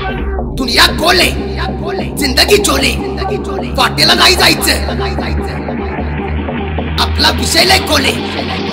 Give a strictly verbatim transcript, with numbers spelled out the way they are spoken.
दुनिया कोले जिंदगी चोले वाटेला नाही जायचं आपला विषय लय कोले